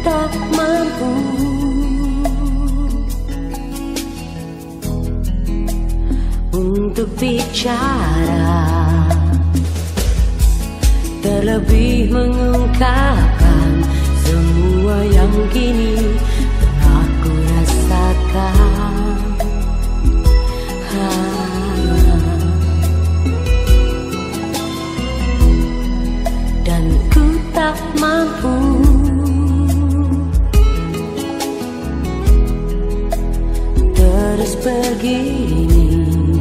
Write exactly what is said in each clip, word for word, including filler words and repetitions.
tak mampu untuk bicara, terlebih mengungkapkan semua yang kini telah ku rasakan. Ha. Dan ku tak mampu terus begini,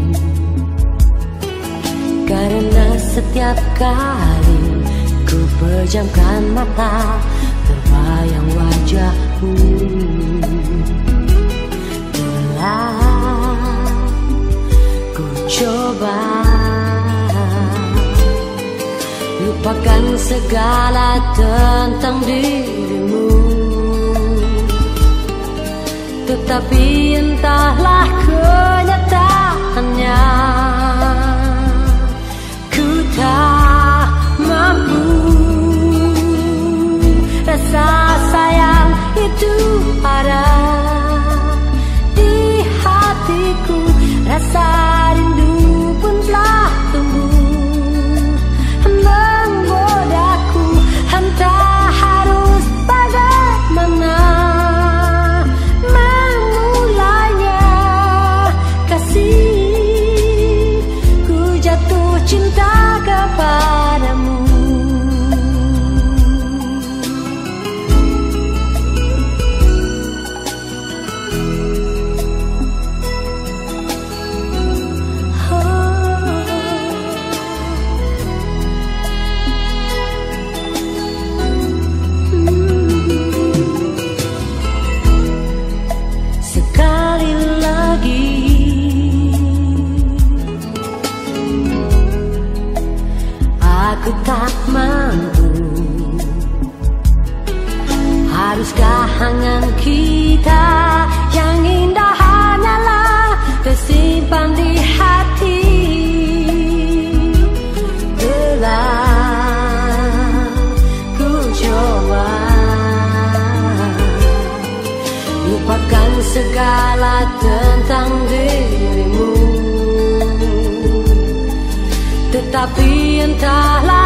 karena setiap kali ku pejamkan mata terbayang wajahmu. Telah ku coba lupakan segala tentang dirimu, tetapi entahlah kenyataannya, ku tak mampu. Rasa sayang itu ada di hatiku, rasa rindu pun telah tumbuh menggodaku. Entah harus bagaimana memulainya, kasih, ku jatuh cinta kepadamu. Aku tak mampu. Haruskah angan kita yang indah hanyalah tersimpan di hati? Telah ku coba lupakan segala tentang dirimu, tetapi entahlah